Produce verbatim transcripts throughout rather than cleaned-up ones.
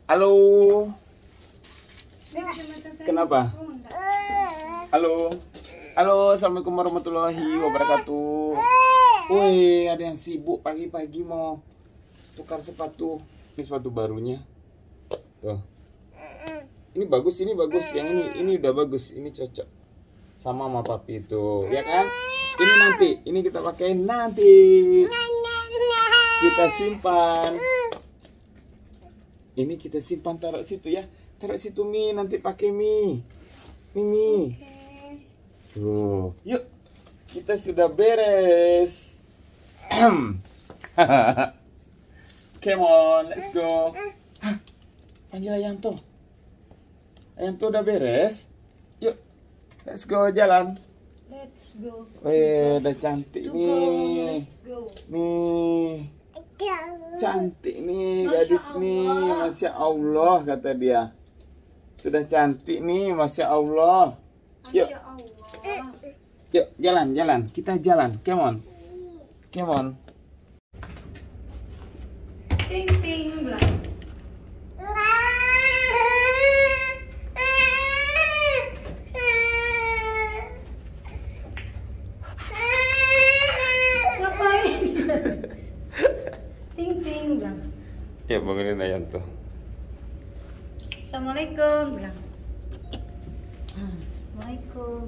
Halo. Kenapa? Halo. Halo, assalamualaikum warahmatullahi wabarakatuh. Woi, ada yang sibuk pagi-pagi mau tukar sepatu. Ini sepatu barunya. Tuh. Ini bagus, ini bagus. Yang ini, ini udah bagus. Ini cocok sama sama papi itu, ya kan? Ini nanti, ini kita pakai nanti. Kita simpan. Ini kita simpan, taruh situ ya. Taruh situ Mi, nanti pakai Mi. Mimi. Tuh, yuk. Kita sudah beres. Come on, let's go. Hah, panggil Ayanto. Ayanto udah beres. Yuk, let's go jalan. Let's go. Weh, udah cantik To nih. go, let's go. Nih, cantik nih Masya gadis nih. Allah. Masya Allah kata dia. Sudah cantik nih, Masya Allah. Yuk, Masya Allah. yuk jalan, jalan. Kita jalan, come on. Come on. Ting ting belang. Ngapain? Ting ting belang. Ya, bangunin Ayanto. Assalamualaikum belang. Assalamualaikum.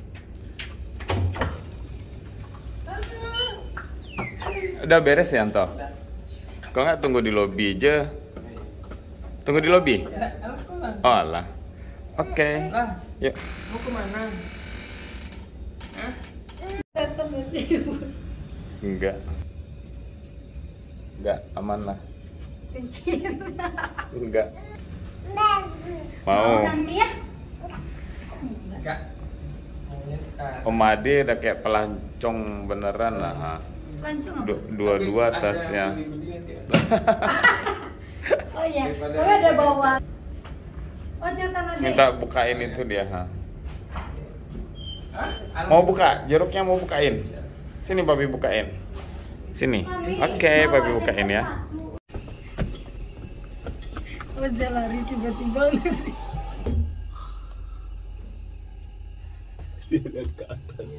Udah beres ya, Anto? Kok nggak tunggu di lobi aja? Tunggu di lobi? Oh alah. Oke. Lah, Yuk. mau kemana? Hah? Datang ke sini. Enggak. Enggak, aman lah. Kencing. Enggak. Mau. Nanti ya. Enggak. Maunya sekarang. Om Ade udah kayak pelancong beneran lah. Ha. Lancung apa? Du- Dua-dua Tapi ada tasnya. beli-beli nanti ya. Oh iya, Daripada- oh ada bawa. Oh jangan sana deh. Minta bukain itu dia. Ha. Hah? Mau buka? Jeruknya mau bukain? Sini Babi bukain. Sini. Mami, Oke, bawa Babi aja bukain ya. satu. Oh dia lari tiba-tiba. Dia lihat ke atas.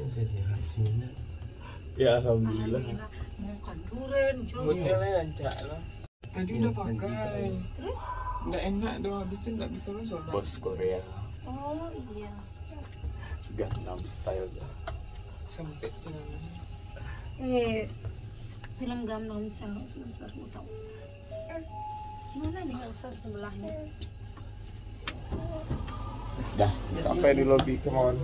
Ya alhamdulillah. Makan durian, coba. Modelnya lancak lah. Tadi udah pakai. Terus? Nggak enak doang, habis itu nggak bisa masuk. Bos Korea. Oh iya. Gangnam Style. Sempit jalannya. Eh, film Gangnam Style susah aku tahu. Gimana nih Elsa sebelahnya? Dah, sampai di lobi, come on.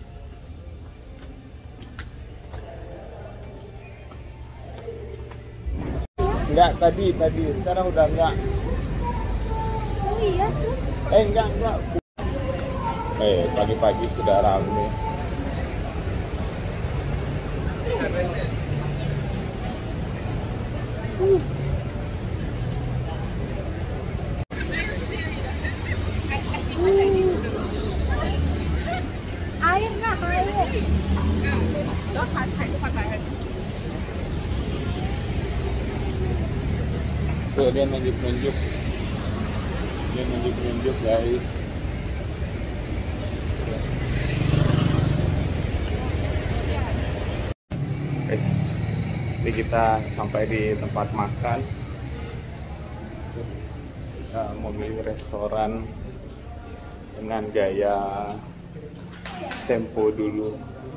Enggak tadi, tadi. Sekarang udah enggak. Oh iya tuh. Eh, enggak, enggak. Eh, pagi-pagi sudah rame. Air nggak air? Tuh, dia nunjuk-nunjuk. Dia nunjuk-nunjuk, guys. Guys, jadi kita sampai di tempat makan. Kita mau milih restoran dengan gaya tempo dulu.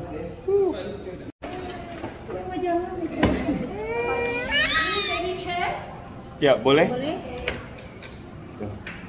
Ya, boleh? Boleh? Tuh.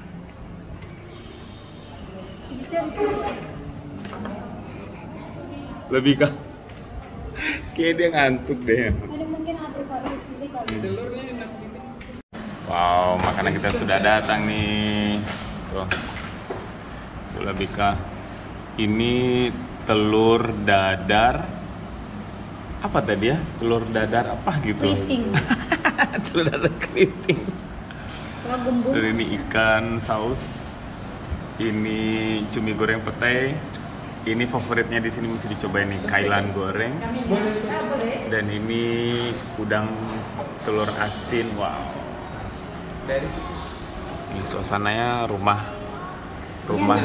Lebih kah? Kayak dia ngantuk deh. Ada mungkin ada satu sini kali. Telurnya enak gitu. Wow, makanan kita sudah datang nih. Tuh. Tuh lebih kah? Ini telur dadar. Apa tadi ya? Telur dadar apa gitu? Keriting. Telur dadar keriting. Kalau gembung. Dan ini ikan saus. Ini cumi goreng petai. Ini favoritnya di sini mesti dicobain nih, kailan goreng. Dan ini udang telur asin. Wow. Dari situ. Ini suasananya rumah rumah.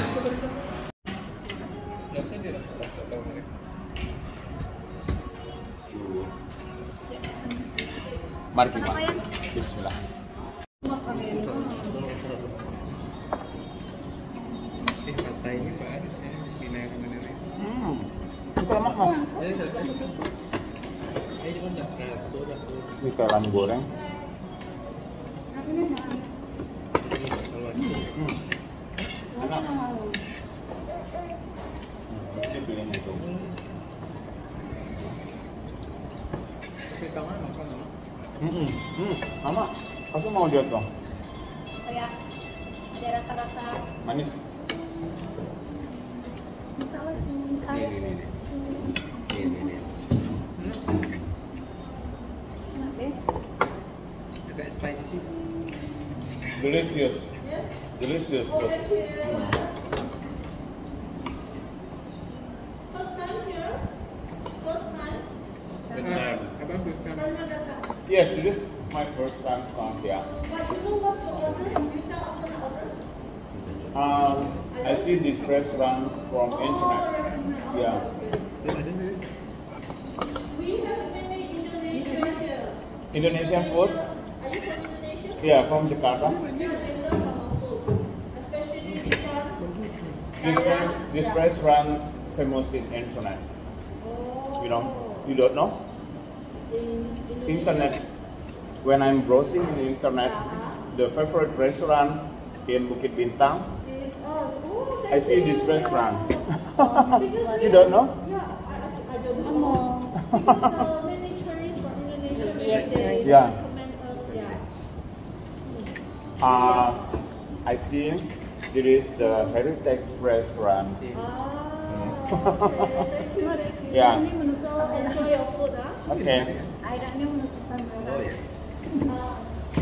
Nggak usah dirasa-rasa tau mereka. Mari kita. Bismillah. Eh, kata ini Pak Aris ya, bismillahirrahmanirrahim. Hmm. Itu lemak mas. Ini keran goreng. Hmm. Enak. Ini pilihnya itu. Tapi tangan makan nama. Hmm. Hmm. Mama, aku mau lihat dong. Kayak ada rasa-rasa. Manis. Ini ini ini. Ini ini. Agak spicy. Delicious. Delicious. Benar. Abang first time. Yes, this is my first time come here. Um, I see this restaurant from internet. Yeah. Indonesian food? Yeah, from Jakarta. This, this restaurant famous in internet. You know? You don't know? Internet. When I'm browsing in the internet, the favorite restaurant in Bukit Bintang, I see this restaurant. You don't know? I don't know. Because uh, many tourists from Indonesia, they Yeah. recommend us, yeah. Uh, I see there is the heritage restaurant. Ah, okay. Thank you, thank you. Yeah. So enjoy your food, ah. Okay. Airnya menentukan Oh ya. Uh,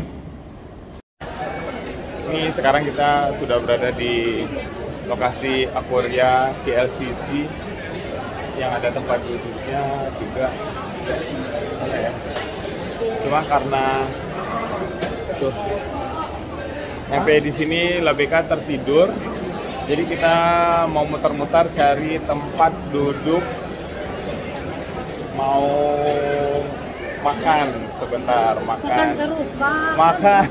Ini sekarang kita sudah berada di lokasi Aquaria K L C C yang ada tempat duduknya juga. Mana ya? Cuma karena tuh sampai di sini Labeka tertidur, jadi kita mau muter-muter cari tempat duduk, mau makan sebentar, makan, makan terus bang. makan,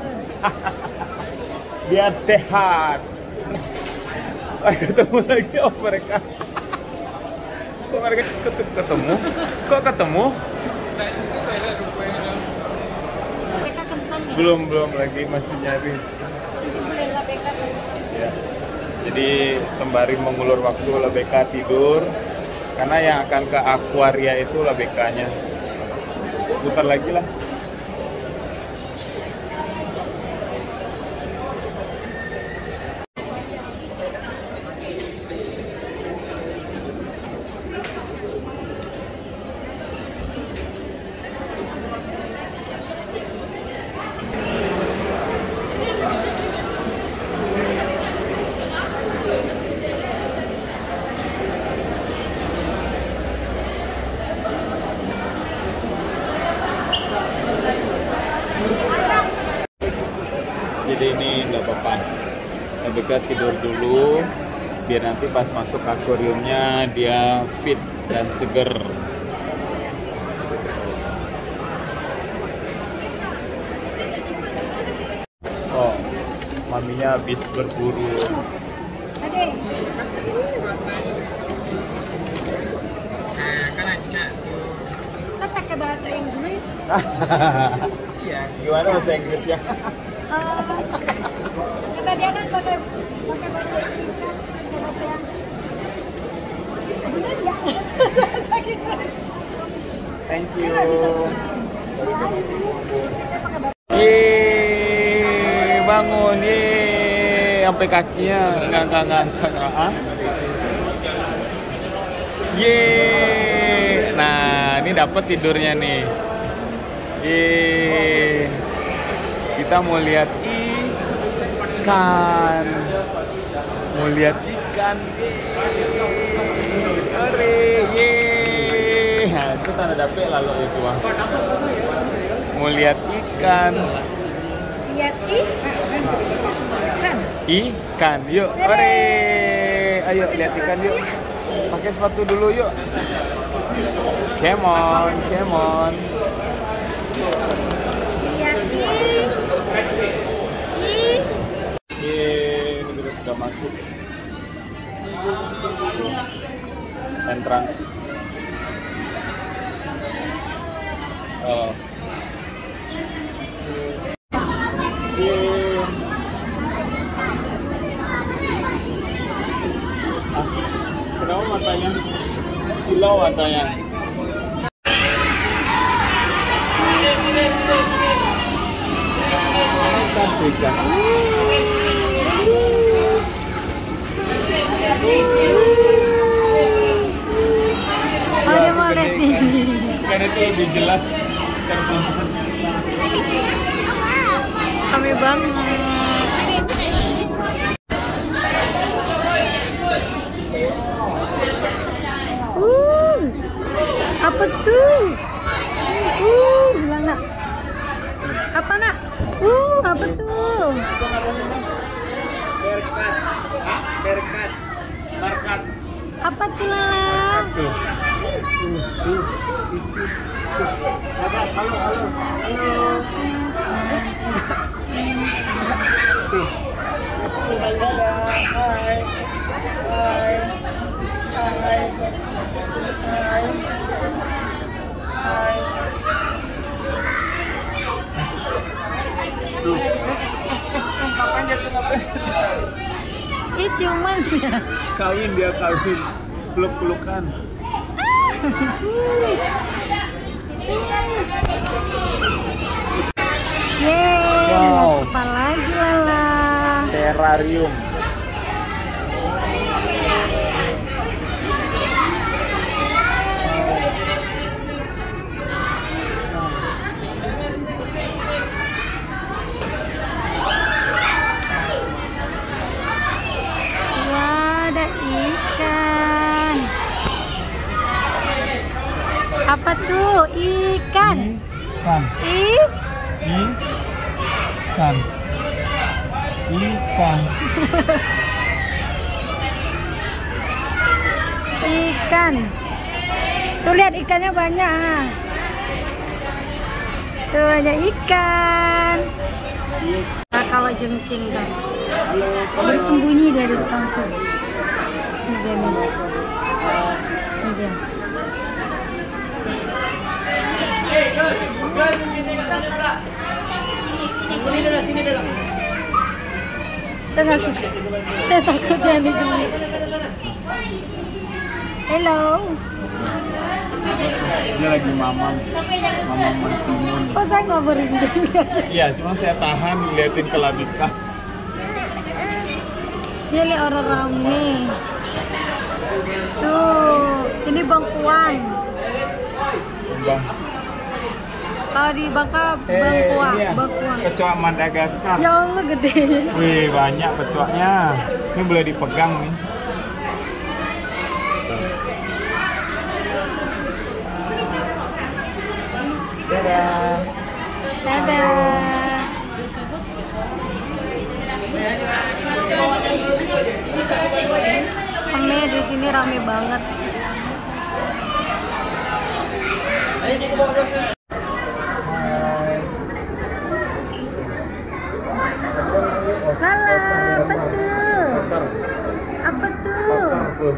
biar sehat. Wah, ketemu lagi oh mereka. Kok mereka ket- ketemu? Kok ketemu? Nah, situ kayak rupanya. Labeka kentang ya. Belum belum lagi masih nyari. Itu boleh labeka kentang. Ya. Jadi sembari mengulur waktu Labeka tidur, karena yang akan ke Aquaria itu Labekanya. Putar lagi lah. Jadi ini nggak apa-apa. Labeka tidur dulu, biar nanti pas masuk akuariumnya dia fit dan seger. Oh, maminya habis berburu. Ade, Nah, kan acak tuh. saya pakai bahasa Inggris. Iya. Gimana bahasa Inggrisnya? Eh, kata dia kan pakai pakai bahasa Inggris kan, pakai bahasa yang bener nggak? Thank you. Pakai bahasa Yeay, bangun, yeay, sampai kakinya ngangkat-ngangkat. Ah. Yeay, nah ini dapat tidurnya nih. Yeay, kita mau lihat ikan, mau lihat ikan. Yeay, yeay, nah, itu tanda dapet lalu itu mah. Mau lihat ikan. lihat ih. ikan. Yuk, ore. Ayo lihat ikan yuk. Pakai sepatu dulu yuk. Come on, come on. Lihat ih. Ih. Yeay, ini kita sudah masuk. Entrance. Oh. Yeay. Ah, kenapa matanya? Silau matanya. Ikan. Oh, dia mau lihat ini. Kan itu lebih jelas. Rame banget. Uh, apa tuh? Uh, bilang nak. Apa nak? Uh, apa tuh? Berkat. Hah? Berkat. Berkat. Apa tuh Lala? Tuh. Tuh, tuh. Isi. Tuh. Halo, halo, halo. Halo. Tuh. Hai. Hai. Hai. Hai. Hai. Tuh. Ngapain dia tuh ngapain? Ih, ciuman ya. Kawin dia kawin. Peluk-pelukan. Yeay, Wow. lihat apa lagi Lala? Terrarium. Wah, ada ikan. Apa tuh? Ikan. Ikan. Ih, Ikan. Ikan. ikan. Tuh lihat ikannya banyak. ah. Tuh ada ikan. Nah, kalau jengking kan bersembunyi dari depan tuh. Ini dia nih. Ini dia. Saya nggak suka. Saya takut yang digini. Hello. Dia lagi mamam. Mamam matimun. Oh, saya nggak berhenti. Iya, cuma saya tahan liatin kelabika. Dia lihat orang rame. Tuh, ini bangkuan. Bang. Kalau di Bangka Eh, bangkuan, ini ya, bangkuan. kecoa Madagaskar. Ya Allah gede. Wih, banyak kecoanya. Ini boleh dipegang nih. Dadah. Dadah. Rame di sini rame banget. Lala, apa tuh? Apa tuh?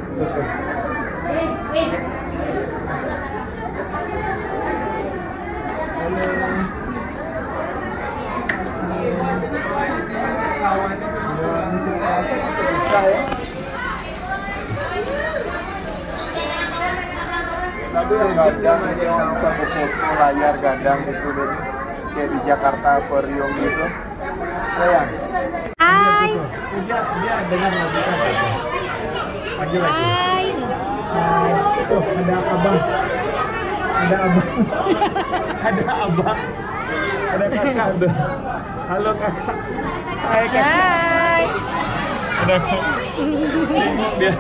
Tadi yang gadang yang satu foto layar gadang itu deh, kayak di Jakarta Aquarium gitu. Sayang. Hai. Dia dia dengar lagu kan? Maju lagi. Hai. Tuh ada abang. Ada abang. Ada abang. Ada kakak tuh. Halo kakak. Hai kakak. Hai. Ada kakak. Dia.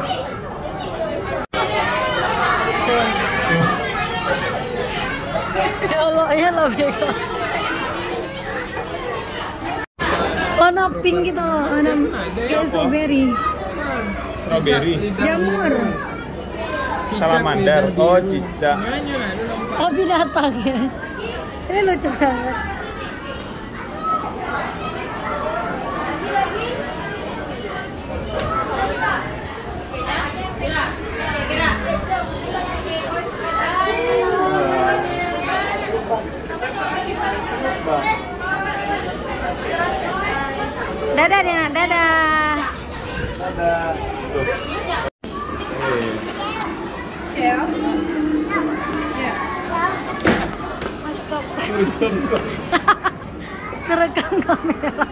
Ya Allah, ya lah Beka. Oh, warna pink gitu loh, ada kayak strawberry. Strawberry. Jamur. Salamander. Oh, cicak. Oh, binatang ya. Ini lucu banget. Dadah Dina, dadah. Dadah. Tuh. Eh. Merekam kamera.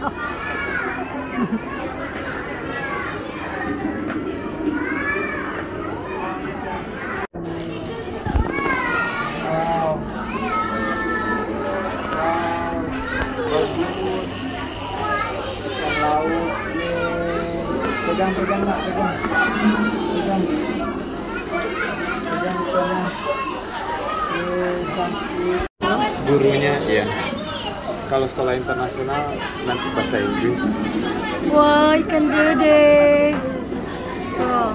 Wow. Bagus. Ikan laut. Pegang, pegang, nak, pegang. Pegang. Pegang ikannya. Eh, cantik. Gurunya, ya. Kalau sekolah internasional nanti bahasa Inggris. Wah, ikan gede. Oh.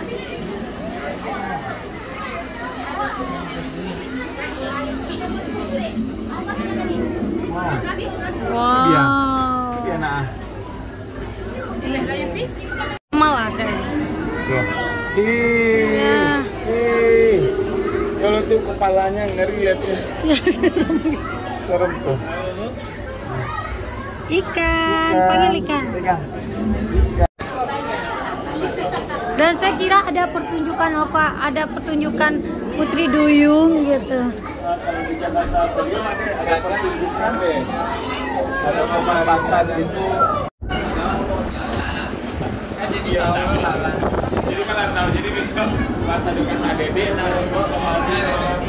Wow. Iya. Wow. Iya, nah. Malah kayaknya. Tuh. Ih. Ya. Ih. Kalau tuh kepalanya ngeri liatnya. Ya, serem. Serem tuh. Ikan, panggil ikan. Pegang. Dan saya kira ada pertunjukan apa? Ada pertunjukan Putri Duyung gitu. Kalau di Jakarta Podium ada pertunjukan deh. Ada pemanasan itu. Jadi ya, jadi kalian tahu jadi besok bahasa dengan A D D naruh kemaunya.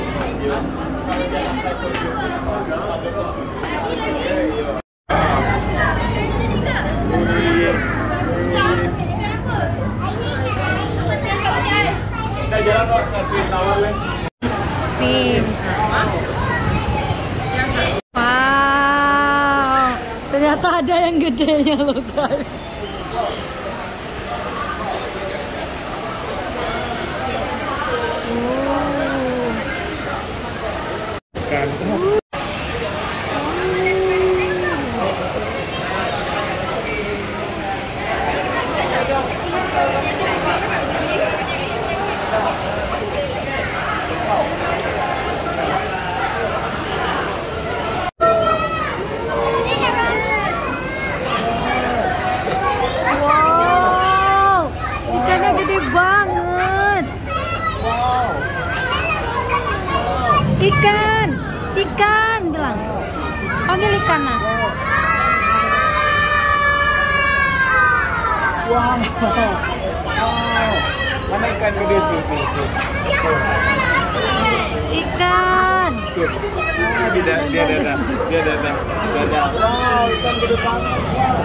Kita jalan kok ke Twin Tower nih. Nih. Wow. Ternyata ada yang gedenya loh guys. Kan. Wow. Ikannya gede banget. Ikan, ikan bilang. Panggil ikan nah. Wow. Wow. Mana ikan gede tuh? Tuh, tuh. Ikan. Tuh. Ah, dia dia ada, dia ada, dia ada. Wow, ikan gede banget.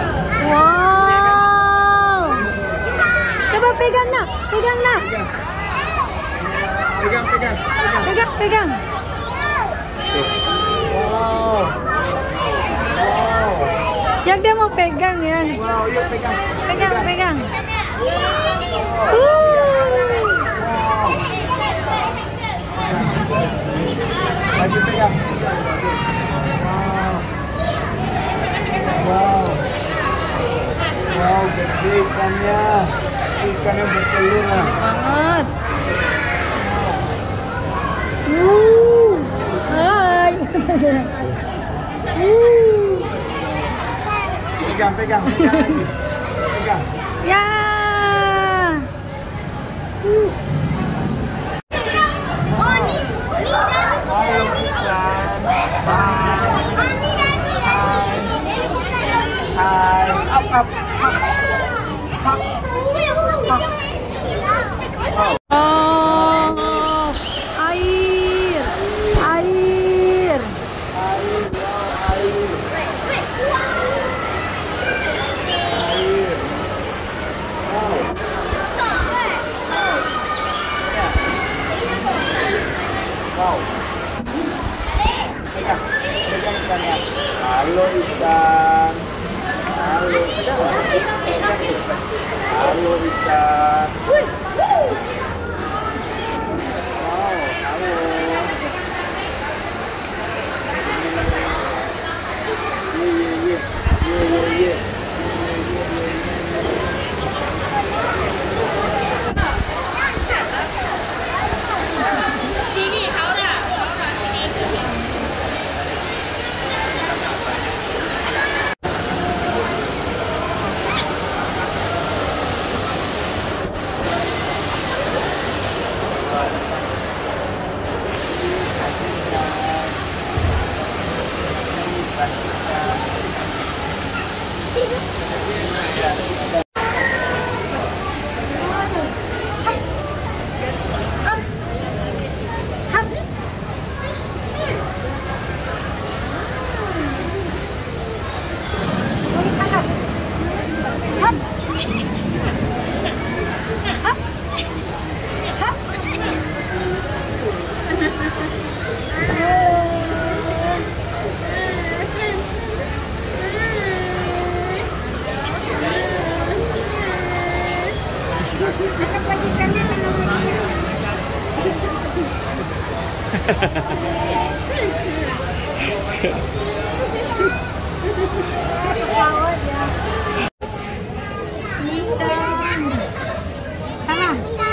Wow. Coba pegang nak, pegang nak. Pegang, pegang, pegang. Pegang, pegang. Tuh. Wow. Wow. Yang dia mau pegang ya. Wow, yuk pegang. Pegang, pegang. Uh. Lagi pegang. Wow. Wow. Wow, gede ikannya. Ikannya bertelur lah. Banget. Uh. Hai. Uh. Pegang, pegang, pegang lagi. Pegang. Ya. Uh. Ayo ikan. Hai. Hai. Up, up, up. Up. Up. Oh. Air. Air. Air, wow, air. Air. Wow. Wow. Pegang, pegang ikannya. Halo ikan. Halo. Ketawa dia. Ikan. Sana.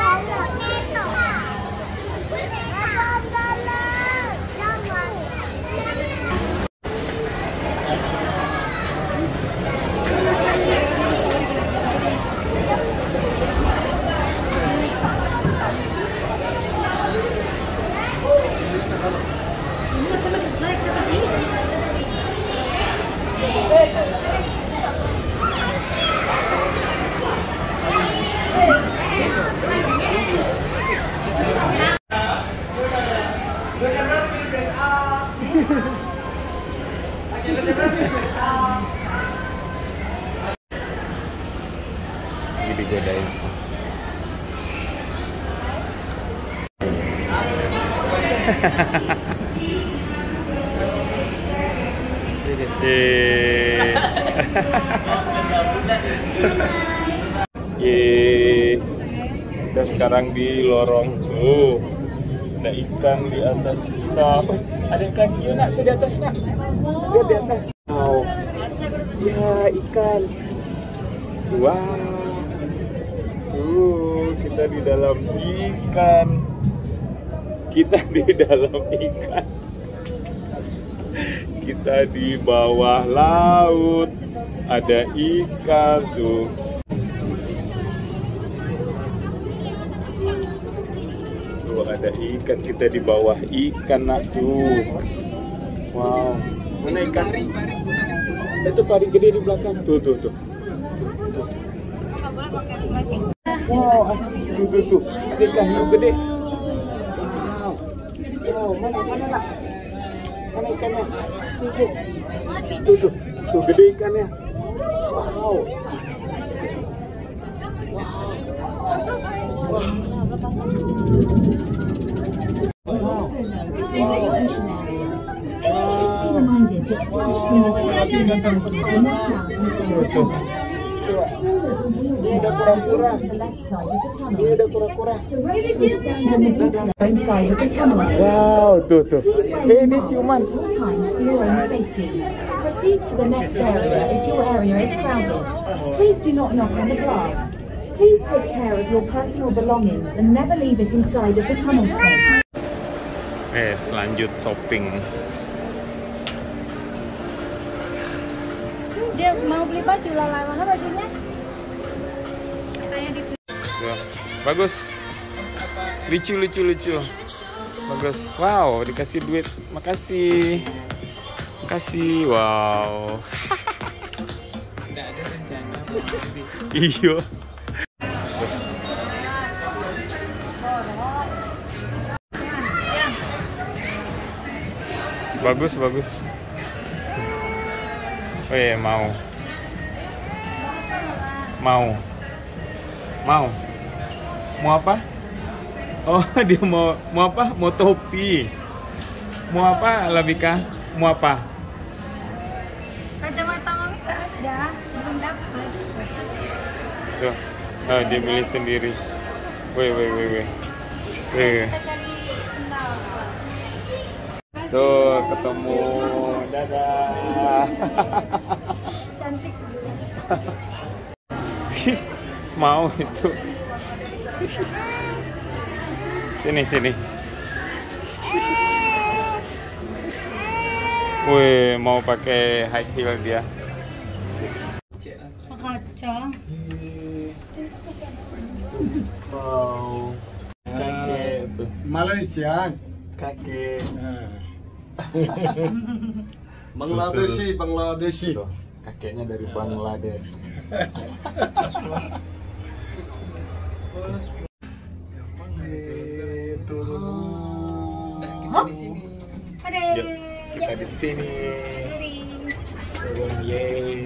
Ini digodain. Yeay. Yeay. Kita sekarang di lorong tuh. Ada ikan di atas kita. Oh, ada ikan hiu nak tuh di atas nak. Lihat di atas. Wow. Ya ikan. Wow. Tuh kita di dalam ikan. Kita di dalam ikan. Kita di bawah laut. Ada ikan tuh. Tuh ada ikan, kita di bawah ikan nak tuh. Wow. Mana ikan? Itu pari gede di belakang. Tuh tuh tuh. Tuh. Wow, tuh tuh tuh. Ada ikan hiu gede. Wow. Wow, mana mana nak? Mana ikannya? Tuh tuh. Tuh tuh. Tuh gede ikannya. Wow. Wow. Ini ada kura-kura. Ini ada kura-kura. Wow, tuh tuh. Eh, ini ciuman. Proceed to the next area if your area is crowded. Please do not knock on the glass. Please take care of your personal belongings and never leave it inside of the tunnel space. Eh, selanjut shopping. Dia mau beli baju Lala, mana bajunya? Katanya di Tuh, bagus. Lucu lucu lucu. Bagus. Wow, dikasih duit. Makasih. Makasih. Wow. Tidak ada rencana. Iyo. Bagus bagus. Oh iya, mau. Mau. Mau. Mau apa? Oh, dia mau mau apa? Mau topi. Mau apa, Labika? Mau apa? kacamata mami nggak ada, belum dapat. Tuh. Oh, dia milih sendiri. Weh, weh, weh, weh. Weh. Kita cari sendal. Tuh, ketemu. Dadah. Cantik. Mau itu. Sini, sini. Wih, mau pakai high heel dia. Kaca. Wow. Kakek tuh. Malaysia. Kakek. Bangladeshi, Bangladeshi. Tuh, kakeknya dari Bangladesh. Kita di sini. Ada. Yuk, kita di sini. Turun, yeay.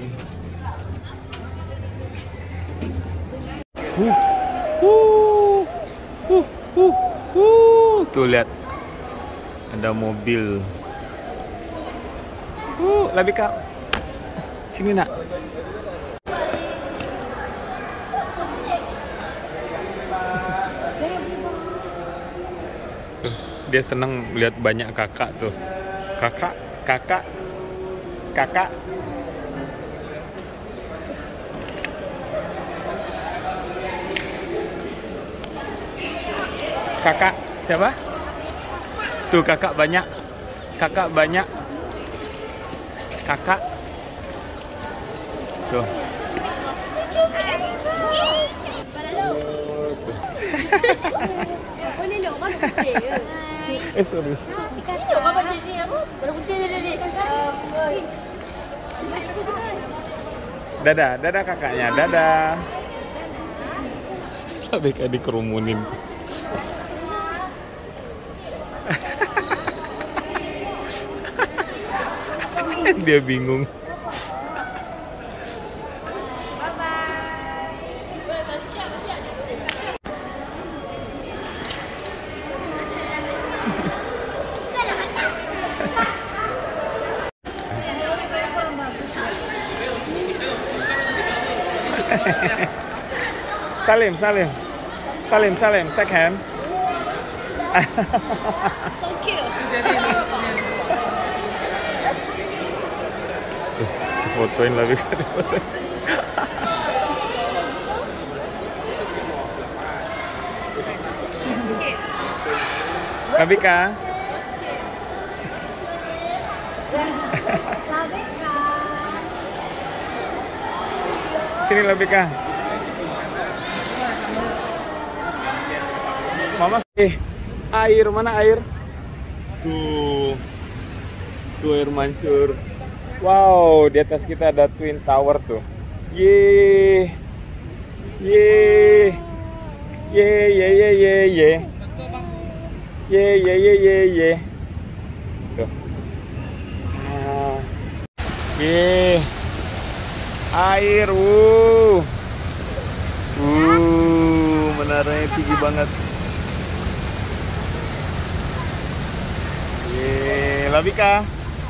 Huh, huh, huh, huh, huh. Tuh lihat, ada mobil. Uh, Labika, sini nak. Tuh. Dia senang melihat banyak kakak tuh. Kakak, kakak, kakak. Kakak, siapa? Tuh kakak banyak. Kakak banyak. Kakak. Tuh. Eh sorry. Ini bapak jadi apa? Baru putih dia dia. Dadah, dadah kakaknya, dadah. Lebih kayak dikerumunin. Dia bingung. Salim, salim, salim, salim, second. So cute. Tuh, difotoin lagi kan, difotoin. Labika. Sini Labika. Mama, eh, air mana air? Tuh, tuh air mancur. Wow, di atas kita ada Twin Tower tuh. Ye, ye, ye, ye, ye, ye, ye, ye, ye, ye, ye, ye. Tuh, ah. Ye, air, wuh, wuh, menaranya tinggi banget. Ye, Labika.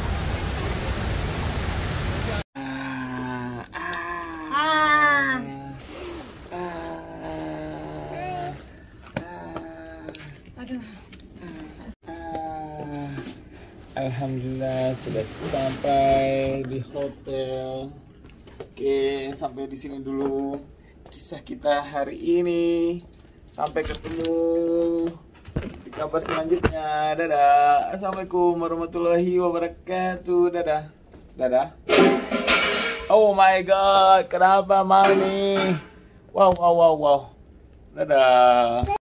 Alhamdulillah sudah sampai di hotel. Oke, sampai di sini dulu kisah kita hari ini. Sampai ketemu di kabar selanjutnya. Dadah. Assalamualaikum warahmatullahi wabarakatuh. Dadah. Dadah. Oh my god, kenapa Mami? Wow, wow, wow, wow. Dadah.